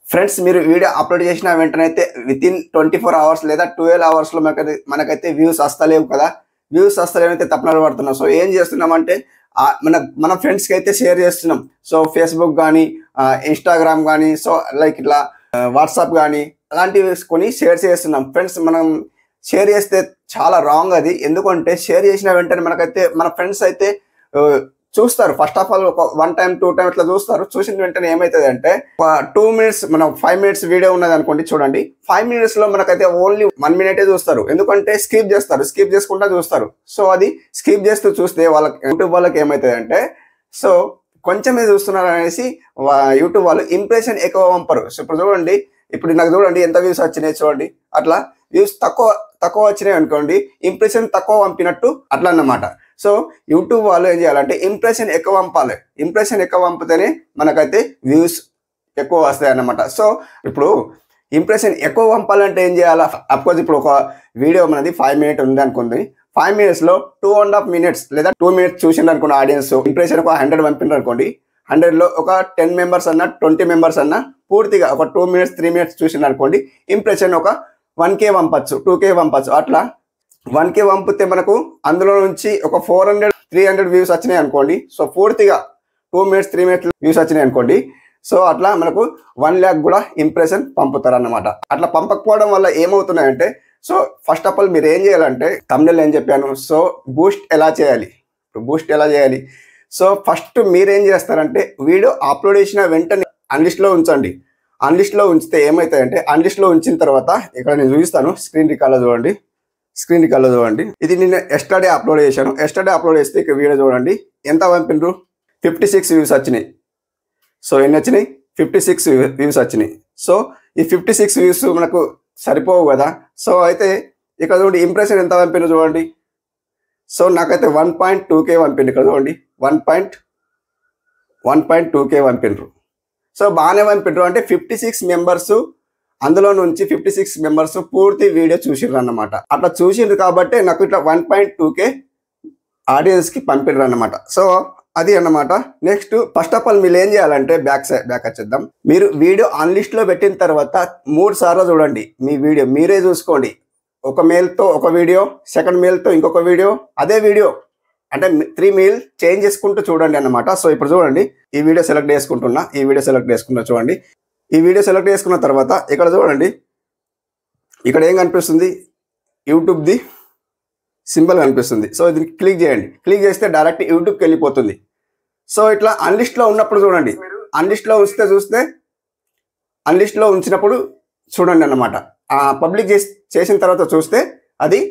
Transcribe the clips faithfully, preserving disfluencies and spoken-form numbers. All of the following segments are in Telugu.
ఫ్రెండ్స్ మీరు వీడియో అప్లోడ్ చేసిన వెంటనే అయితే within twenty four hours లేదా ట్వెల్వ్ అవర్స్లో మనకైతే మనకైతే వ్యూస్ వస్తలేవు కదా. వ్యూస్ వస్తలేవైతే తప్పనలు పడుతున్నాం. సో ఏం చేస్తున్నామంటే మన మన ఫ్రెండ్స్కి అయితే షేర్ చేస్తున్నాం. సో ఫేస్బుక్ కానీ ఇన్స్టాగ్రామ్ కానీ సో లైక్ ఇట్లా వాట్సాప్ కానీ అలాంటివి కొని షేర్ చేస్తున్నాం. ఫ్రెండ్స్ మనం షేర్ చేస్తే చాలా రాంగ్ అది. ఎందుకంటే షేర్ చేసిన వెంటనే మనకైతే మన ఫ్రెండ్స్ అయితే చూస్తారు. ఫస్ట్ ఆఫ్ ఆల్ ఒక వన్ టైం టూ టైం ఇట్లా చూస్తారు. చూసిన వెంటనే ఏమవుతుంది అంటే టూ మినిట్స్ మనం ఫైవ్ మినిట్స్ వీడియో ఉన్నది అనుకోండి, చూడండి ఫైవ్ మినిట్స్ లో మనకైతే ఓన్లీ వన్ మినిటే చూస్తారు. ఎందుకంటే స్కిప్ చేస్తారు, స్కిప్ చేసుకుంటా చూస్తారు. సో అది స్కిప్ చేస్తూ చూస్తే వాళ్ళకి యూట్యూబ్ వాళ్ళకి ఏమవుతుంది అంటే సో కొంచెమే చూస్తున్నారు అనేసి యూట్యూబ్ వాళ్ళు ఇంప్రెషన్ ఎక్కువ పంపరు. సో ఇప్పుడు చూడండి, ఇప్పుడు నాకు చూడండి ఎంత వ్యూస్ వచ్చినాయి చూడండి. అట్లా వ్యూస్ తక్కువ తక్కువ వచ్చినాయి అనుకోండి, ఇంప్రెషన్ తక్కువ పంపినట్టు అట్లా అన్నమాట. సో యూట్యూబ్ వాళ్ళు ఏం చేయాలంటే ఇంప్రెషన్ ఎక్కువ పంపాలి. ఇంప్రెషన్ ఎక్కువ పంపితేనే మనకైతే వ్యూస్ ఎక్కువ వస్తాయి అన్నమాట. సో ఇప్పుడు ఇంప్రెషన్ ఎక్కువ పంపాలంటే ఏం చేయాలి? అఫ్కోర్స్ ఇప్పుడు ఒక వీడియో మనది ఫైవ్ మినిట్ ఉంది అనుకుంది. ఫైవ్ మినిట్స్లో టూ అండ్ హాఫ్ మినిట్స్ లేదా టూ మినిట్స్ చూసిండు అనుకోండి ఆడియన్స్, ఇంప్రెషన్ ఒక హండ్రెడ్ పంపిండ్రు అనుకోండి. హండ్రెడ్లో ఒక టెన్ మెంబర్స్ అన్న ట్వంటీ మెంబర్స్ అన్న పూర్తిగా ఒక టూ మినిట్స్ త్రీ మినిట్స్ చూసిండు అనుకోండి, ఇంప్రెషన్ ఒక వన్ కే పంపచ్చు, టూ కే పంపచ్చు. అట్లా వన్ కే పంపితే మనకు అందులో నుంచి ఒక four hundred three hundred views వచ్చినాయి అనుకోండి. సో పూర్తిగా two minutes three minutes views వచ్చినాయి అనుకోండి. సో అట్లా మనకు వన్ ల్యాక్ కూడా ఇంప్రెషన్ పంపుతారు అన్నమాట. అట్లా పంపకపోవడం వల్ల ఏమవుతున్నాయంటే సో ఫస్ట్ ఆఫ్ ఆల్ మీరు ఏం చేయాలంటే తమ్నెల్ ఏం చెప్పాను. సో బూస్ట్ ఎలా చేయాలి, బూస్ట్ ఎలా చేయాలి. సో ఫస్ట్ మీరేం చేస్తారంటే వీడియో అప్లోడ్ చేసిన వెంటనే అన్లిస్ట్లో ఉంచండి. అన్లిస్ట్లో ఉంచితే ఏమవుతాయంటే అన్లిస్ట్లో ఉంచిన తర్వాత ఇక్కడ నేను చూపిస్తాను. స్క్రీన్ రికార్డ్లో చూడండి, స్క్రీన్ రికార్డ్లో చూడండి. ఇది నేను ఎస్టర్డే అప్లోడ్ చేశాను. ఎస్టర్డే అప్లోడ్ చేస్తే ఇక్కడ వీడియో చూడండి ఎంత పంపిండ్రు, ఫిఫ్టీ సిక్స్ వ్యూస్ వచ్చినాయి. సో ఎన్ని వచ్చినాయి? ఫిఫ్టీ సిక్స్ వ్యూస్ వచ్చినాయి. సో ఈ ఫిఫ్టీ సిక్స్ వ్యూస్ మనకు సరిపోవు కదా. సో అయితే ఇక్కడ చూడండి ఇంప్రెషన్ ఎంత పంపిండ్రు చూడండి. సో నాకైతే వన్ పాయింట్ టూ కే పంపిండ్రు. ఇక్కడ చూడండి one point one point two K పంపిండ్రు. సో బాగానే పంపిండ్రు. అంటే ఫిఫ్టీ సిక్స్ మెంబర్స్ అందులో నుంచి ఫిఫ్టీ సిక్స్ మెంబర్స్ పూర్తి వీడియో చూసిండ్రు అన్నమాట. అట్లా చూసిండ్రు కాబట్టి నాకు ఇట్లా వన్ పాయింట్ టూ కే ఆడియన్స్కి పంపిండ్రు అన్నమాట. సో అది అన్నమాట. నెక్స్ట్ ఫస్ట్ ఆఫ్ ఆల్ మీరు ఏం చేయాలంటే బ్యాక్ సైడ్ బ్యాక్ వచ్చేద్దాం. మీరు వీడియో అన్లిస్ట్లో పెట్టిన తర్వాత మూడు సార్లు చూడండి మీ వీడియో, మీరే చూసుకోండి. ఒక మెయిల్తో ఒక వీడియో, సెకండ్ మెయిల్తో ఇంకొక వీడియో, అదే వీడియో అంటే త్రీ మెయిల్ చేంజ్ చేసుకుంటూ చూడండి అన్నమాట. సో ఇప్పుడు చూడండి ఈ వీడియో సెలెక్ట్ చేసుకుంటున్నా, ఈ వీడియో సెలెక్ట్ చేసుకున్నా చూడండి. ఈ వీడియో సెలెక్ట్ చేసుకున్న తర్వాత ఇక్కడ చూడండి, ఇక్కడ ఏం కనిపిస్తుంది, యూట్యూబ్ది సింబల్ కనిపిస్తుంది. సో ఇది క్లిక్ చేయండి. క్లిక్ చేస్తే డైరెక్ట్ యూట్యూబ్కి వెళ్ళిపోతుంది. సో ఇట్లా అన్లిస్ట్లో ఉన్నప్పుడు చూడండి, అన్లిస్ట్లో ఉంచితే చూస్తే అన్లిస్ట్లో ఉంచినప్పుడు చూడండి అన్నమాట. పబ్లిక్ చేసి చేసిన తర్వాత చూస్తే అది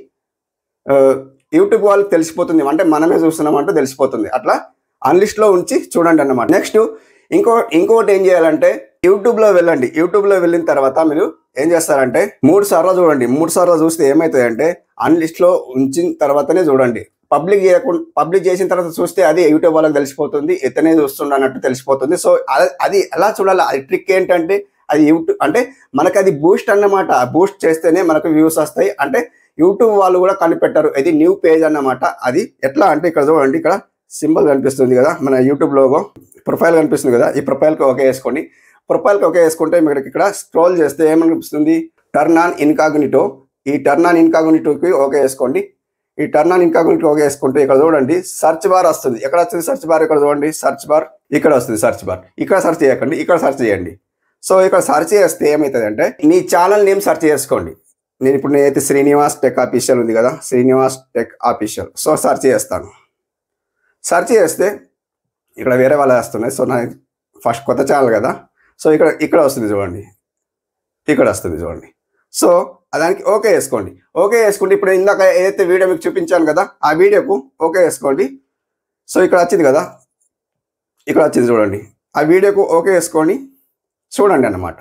యూట్యూబ్ వాళ్ళకి తెలిసిపోతుంది, అంటే మనమే చూస్తున్నామంటే తెలిసిపోతుంది. అట్లా అన్లిస్ట్లో ఉంచి చూడండి అన్నమాట. నెక్స్ట్ ఇంకో ఇంకోటి ఏం చేయాలంటే యూట్యూబ్లో వెళ్ళండి. యూట్యూబ్లో వెళ్ళిన తర్వాత మీరు ఏం చేస్తారంటే మూడు సార్లు చూడండి. మూడు సార్లు చూస్తే ఏమవుతుంది అంటే అన్లిస్ట్లో ఉంచిన తర్వాతనే చూడండి. పబ్లిక్ చేయకుండా పబ్లిక్ చేసిన తర్వాత చూస్తే అది యూట్యూబ్ వాళ్ళకి తెలిసిపోతుంది, ఇతనే చూస్తుండ అన్నట్టు తెలిసిపోతుంది. సో అది ఎలా చూడాలి, అది ట్రిక్ ఏంటంటే అది యూట్యూబ్ అంటే మనకు అది బూస్ట్ అన్నమాట. బూస్ట్ చేస్తేనే మనకు వ్యూస్ వస్తాయి. అంటే యూట్యూబ్ వాళ్ళు కూడా కనిపెట్టారు, ఇది న్యూ పేజ్ అన్నమాట. అది ఎట్లా అంటే ఇక్కడ చూడండి, ఇక్కడ సింబల్ కనిపిస్తుంది కదా మన యూట్యూబ్ లోగో, ప్రొఫైల్ కనిపిస్తుంది కదా. ఈ ప్రొఫైల్కి ఓకే వేసుకోండి. ప్రొఫైల్కి ఓకే వేసుకుంటే మీకు ఇక్కడ స్క్రోల్ చేస్తే ఏమనిపిస్తుంది, టర్న్ ఆన్ ఇన్కాగ్నిటో. ఈ టర్న్ ఆన్ ఇన్కాగ్నిటోకి ఓకే వేసుకోండి. ఈ టర్న్ ఆన్ ఇన్కాగ్నిటో ఓకే వేసుకుంటే ఇక్కడ చూడండి సర్చ్ బార్ వస్తుంది. ఎక్కడ వస్తుంది సర్చ్ బార్? ఇక్కడ చూడండి సర్చ్ బార్ ఇక్కడ వస్తుంది. సర్చ్ బార్ ఇక్కడ సర్చ్ చేయకండి, ఇక్కడ సర్చ్ చేయండి. సో ఇక్కడ సర్చ్ చేస్తే ఏమవుతుంది అంటే మీ ఛానల్ నేమ్ సర్చ్ చేసుకోండి. నేను ఇప్పుడు నేనైతే శ్రీనివాస్ టెక్ ఆఫీషియల్ ఉంది కదా, Srinivas tech official. So search చేస్తాను. సర్చ్ చేస్తే ఇక్కడ వేరే వాళ్ళు వస్తున్నాయి. సో నా ఫస్ట్ కొత్త ఛానల్ కదా. సో ఇక్కడ ఇక్కడ వస్తుంది చూడండి, ఇక్కడ వస్తుంది చూడండి. సో దానికి ఓకే వేసుకోండి. ఓకే వేసుకుంటే ఇప్పుడు ఇందాక ఏదైతే వీడియో మీకు చూపించాను కదా ఆ వీడియోకు ఓకే వేసుకోండి. సో ఇక్కడ వచ్చింది కదా, ఇక్కడ వచ్చింది చూడండి. ఆ వీడియోకు ఓకే వేసుకొని చూడండి అన్నమాట.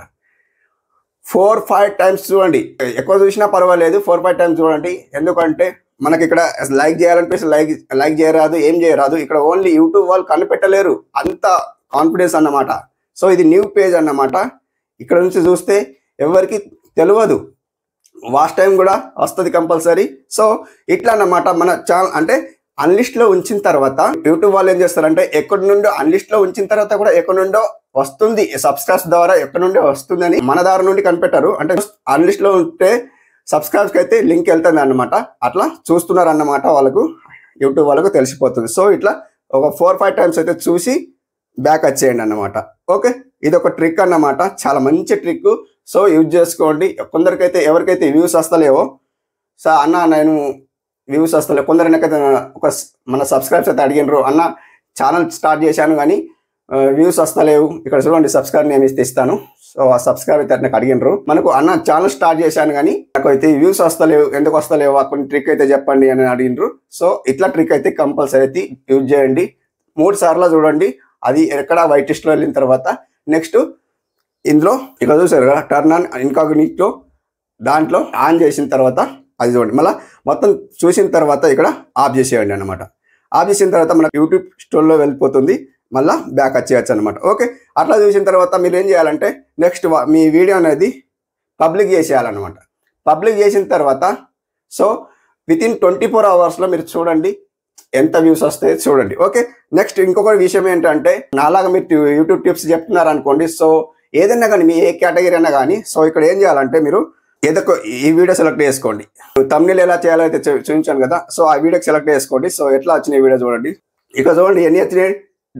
ఫోర్ ఫైవ్ టైమ్స్ చూడండి. ఎక్కువ చూసినా పర్వాలేదు, ఫోర్ ఫైవ్ టైమ్స్ చూడండి. ఎందుకంటే మనకి ఇక్కడ లైక్ చేయాలనిపిస్తే లైక్ లైక్ చేయరాదు, ఏం చేయరాదు. ఇక్కడ ఓన్లీ యూట్యూబ్ వాళ్ళు కనిపెట్టలేరు, అంత కాన్ఫిడెన్స్ అన్నమాట. సో ఇది న్యూ పేజ్ అన్నమాట. ఇక్కడ నుంచి చూస్తే ఎవరికి తెలియదు, వాచ్ టైం కూడా వస్తుంది కంపల్సరీ. సో ఇట్లా అన్నమాట మన ఛానల్ అంటే అన్లిస్ట్ లో ఉంచిన తర్వాత యూట్యూబ్ వాళ్ళు ఏం చేస్తారంటే ఎక్కడి నుండో అన్లిస్ట్ లో ఉంచిన తర్వాత కూడా ఎక్కడి నుండో వస్తుంది సబ్స్క్రైబ్స్ ద్వారా ఎక్కడి నుండి వస్తుందని మన దారి నుండి కనిపెట్టారు. అంటే అన్లిస్ట్ లో ఉంటే సబ్స్క్రైబ్స్ కి అయితే లింక్ వెళ్తుంది అన్నమాట. అట్లా చూస్తున్నారు అన్నమాట, వాళ్ళకు యూట్యూబ్ వాళ్ళకు తెలిసిపోతుంది. సో ఇట్లా ఒక ఫోర్ ఫైవ్ టైమ్స్ అయితే చూసి బ్యాక్ వచ్చేయండి అన్నమాట. ఓకే, ఇది ఒక ట్రిక్ అన్నమాట, చాలా మంచి ట్రిక్. సో యూజ్ చేసుకోండి. కొందరికైతే ఎవరికైతే వ్యూస్ వస్తలేవో, సో అన్న నేను వ్యూస్ వస్తలే, కొందరు వెనకైతే ఒక మన సబ్స్క్రైబ్స్ అయితే అడిగినారు, అన్న ఛానల్ స్టార్ట్ చేశాను కానీ వ్యూస్ వస్తలేవు, ఇక్కడ చూడండి సబ్స్క్రైబ్ నేను ఇస్తే ఇస్తాను. సో ఆ సబ్స్క్రైబ్ అయితే నాకు అడిగినారు, మనకు అన్న ఛానల్ స్టార్ట్ చేశాను కానీ నాకు అయితే వ్యూస్ వస్తలేవు, ఎందుకు వస్తలేవు, కొన్ని ట్రిక్ అయితే చెప్పండి అని అడిగినారు. సో ఇట్లా ట్రిక్ అయితే కంపల్సరీ అయితే యూజ్ చేయండి. మూడు సార్లు చూడండి, అది ఎక్కడ వైట్ లిస్ట్లో వెళ్ళిన తర్వాత నెక్స్ట్ ఇందులో ఇక్కడ చూసారు కదా టర్న్ ఆన్ ఇన్కాగ్నిటో, దాంట్లో ఆన్ చేసిన తర్వాత అది చూడండి, మళ్ళీ మొత్తం చూసిన తర్వాత ఇక్కడ ఆఫ్ చేసేయండి అనమాట. ఆఫ్ చేసిన తర్వాత మనకు యూట్యూబ్ స్టోర్లో వెళ్ళిపోతుంది, మళ్ళీ బ్యాక్ వచ్చేయచ్చు అనమాట. ఓకే, అట్లా చూసిన తర్వాత మీరు ఏం చేయాలంటే నెక్స్ట్ మీ వీడియో అనేది పబ్లిక్ చేసేయాలన్నమాట. పబ్లిక్ చేసిన తర్వాత so within twenty four అవర్స్లో మీరు చూడండి ఎంత వ్యూస్ వస్తాయి చూడండి. ఓకే, నెక్స్ట్ ఇంకొక విషయం ఏంటంటే నాలాగా మీరు యూట్యూబ్ టిప్స్ చెప్తున్నారు అనుకోండి, సో ఏదైనా కానీ మీ ఏ కేటగిరీ అయినా కానీ, సో ఇక్కడ ఏం చేయాలంటే మీరు ఏదో ఈ వీడియో సెలెక్ట్ చేసుకోండి. థంబ్నెయిల్ ఎలా చేయాలో అయితే చూపించాను కదా, సో ఆ వీడియోకి సెలెక్ట్ చేసుకోండి. సో ఎట్లా వచ్చినాయి వీడియో చూడండి, ఇక్కడ చూడండి ఎన్ని వచ్చినాయి,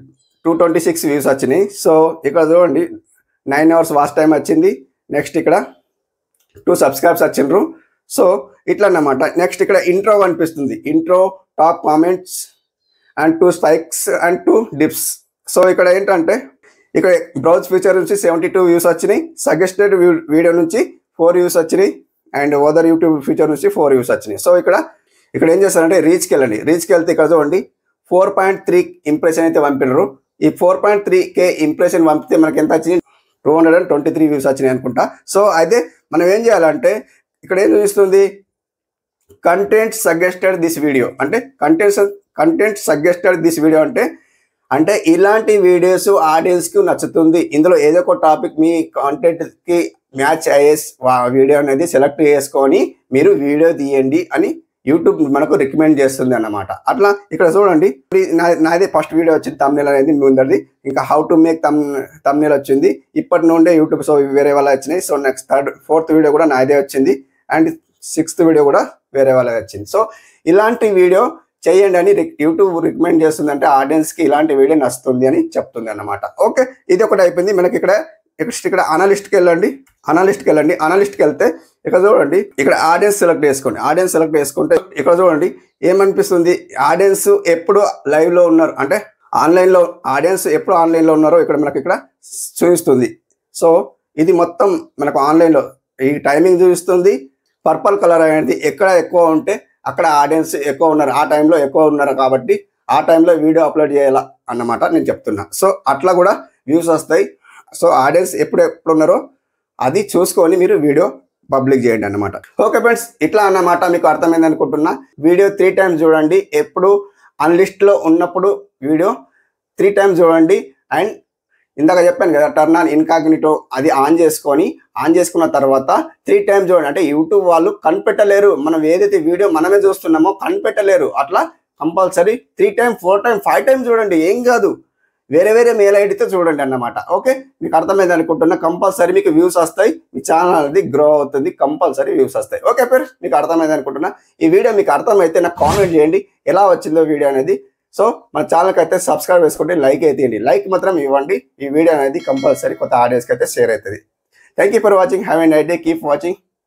టూ ట్వంటీ సిక్స్ వ్యూస్ వచ్చినాయి. సో ఇక్కడ చూడండి నైన్ అవర్స్ వాచ్ టైం వచ్చింది. నెక్స్ట్ ఇక్కడ టూ సబ్స్క్రైబ్స్ వచ్చిండ్రు. సో ఇట్లా అన్నమాట. నెక్స్ట్ ఇక్కడ ఇంట్రో కనిపిస్తుంది, intro, top comments and two spikes and two dips. So ఇక్కడ ఏంటంటే ఇక్కడ బ్రౌజ్ ఫీచర్ నుంచి సెవెంటీ టూ వ్యూస్ వచ్చినాయి, సజెస్టెడ్ వీడియో నుంచి ఫోర్ వ్యూస్ వచ్చినాయి, అండ్ ఓదర్ యూట్యూబ్ ఫీచర్ నుంచి ఫోర్ వ్యూస్ వచ్చినాయి. సో ఇక్కడ ఇక్కడ ఏం చేస్తారంటే రీచ్కి వెళ్ళండి. రీచ్కి వెళ్తే ఇక్కడ చూడండి ఫోర్ పాయింట్ త్రీ ఇంప్రెషన్ అయితే పంపినారు. ఈ four point three K impression పంపితే మనకి ఎంత వచ్చింది, two hundred and twenty three views వచ్చినాయి అనుకుంటా. సో అయితే మనం ఏం చేయాలంటే ఇక్కడ ఏం చూపిస్తుంది, కంటెంట్ సజెస్టెడ్ దిస్ వీడియో అంటే content content suggested this video అంటే అంటే ఇలాంటి వీడియోస్ ఆడియన్స్కి నచ్చుతుంది, ఇందులో ఏదో ఒక టాపిక్ మీ కాంటెంట్కి మ్యాచ్ అయ్యే వీడియో అనేది సెలెక్ట్ చేసుకొని మీరు వీడియో తీయండి అని యూట్యూబ్ మనకు రికమెండ్ చేస్తుంది అన్నమాట. అట్లా ఇక్కడ చూడండి నాదే ఫస్ట్ వీడియో వచ్చింది, థంబ్నెయిల్ అనేది ముందరిది. ఇంకా how to make thumb thumbnail వచ్చింది ఇప్పటి నుండే యూట్యూబ్. సో వేరే వాళ్ళ వచ్చినాయి. So next third fourth video కూడా నాదే వచ్చింది, అండ్ సిక్స్త్ వీడియో కూడా వేరే వాళ్ళకి వచ్చింది. సో ఇలాంటి వీడియో చేయండి అని యూట్యూబ్ రికమెండ్ చేస్తుంది, అంటే ఆడియన్స్కి ఇలాంటి వీడియో నచ్చుతుంది అని చెప్తుంది అన్నమాట. ఓకే, ఇది ఒకటి అయిపోయింది. మనకి ఇక్కడ నెక్స్ట్ ఇక్కడ అనలిస్ట్కి వెళ్ళండి. అనలిస్ట్కి వెళ్ళండి అనలిస్ట్కి వెళ్తే ఇక్కడ చూడండి ఇక్కడ ఆడియన్స్ సెలెక్ట్ చేసుకోండి. ఆడియన్స్ సెలెక్ట్ చేసుకుంటే ఇక్కడ చూడండి ఏమనిపిస్తుంది, ఆడియన్స్ ఎప్పుడు లైవ్లో ఉన్నారు అంటే ఆన్లైన్లో, ఆడియన్స్ ఎప్పుడు ఆన్లైన్లో ఉన్నారో ఇక్కడ మనకి ఇక్కడ చూపిస్తుంది. సో ఇది మొత్తం మనకు ఆన్లైన్లో ఈ టైమింగ్ చూపిస్తుంది. పర్పల్ కలర్ అనేది ఎక్కడ ఎక్కువ ఉంటే అక్కడ ఆడియన్స్ ఎక్కువ ఉన్నారు, ఆ టైంలో ఎక్కువ ఉన్నారు కాబట్టి ఆ టైంలో వీడియో అప్లోడ్ చేయాలా అన్నమాట నేను చెప్తున్నా. సో అట్లా కూడా వ్యూస్ వస్తాయి. సో ఆడియన్స్ ఎప్పుడు ఎప్పుడు ఉన్నారో అది చూసుకొని మీరు వీడియో పబ్లిక్ చేయండి అన్నమాట. ఓకే ఫ్రెండ్స్, ఇట్లా అన్నమాట మీకు అర్థమైంది అనుకుంటున్నా. వీడియో త్రీ టైమ్స్ చూడండి, ఎప్పుడు అన్లిస్ట్లో ఉన్నప్పుడు వీడియో త్రీ టైమ్స్ చూడండి. అండ్ ఇందాక చెప్పాను కదా టర్న్ ఆన్ ఇన్కాగ్నిటో, అది ఆన్ చేసుకొని ఆన్ చేసుకున్న తర్వాత త్రీ టైమ్స్ చూడండి. అంటే యూట్యూబ్ వాళ్ళు కనిపెట్టలేరు, మనం ఏదైతే వీడియో మనమే చూస్తున్నామో కనిపెట్టలేరు. అట్లా compulsory three time four time five times చూడండి, ఏం కాదు, వేరే వేరే మెయిల్ ఐడితో చూడండి అన్నమాట. ఓకే, మీకు అర్థమైంది అనుకుంటున్నా. కంపల్సరీ మీకు వ్యూస్ వస్తాయి, మీ ఛానల్ అనేది గ్రో అవుతుంది, కంపల్సరీ వ్యూస్ వస్తాయి. ఓకే ఫ్రెండ్స్, మీకు అర్థమైంది అనుకుంటున్నా. ఈ వీడియో మీకు అర్థమైతే నాకు కామెంట్ చేయండి ఎలా వచ్చిందో వీడియో అనేది. సో మన ఛానల్కి అయితే సబ్స్క్రైబ్ చేసుకోండి, లైక్ అయితే ఇవ్వండి, లైక్ మాత్రం ఇవ్వండి. ఈ వీడియో అనేది కంపల్సరీ కొత్త ఆడియన్స్కి అయితే షేర్ అవుతుంది. Thank you for watching, have a nice day, keep watching.